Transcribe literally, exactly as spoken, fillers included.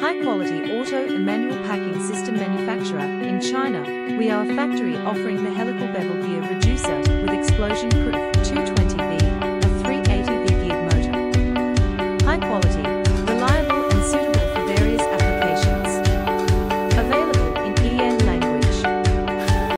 high-quality auto and manual packing system manufacturer in China. We are a factory offering the Helical Bevel Gear Reducer with explosion-proof two hundred twenty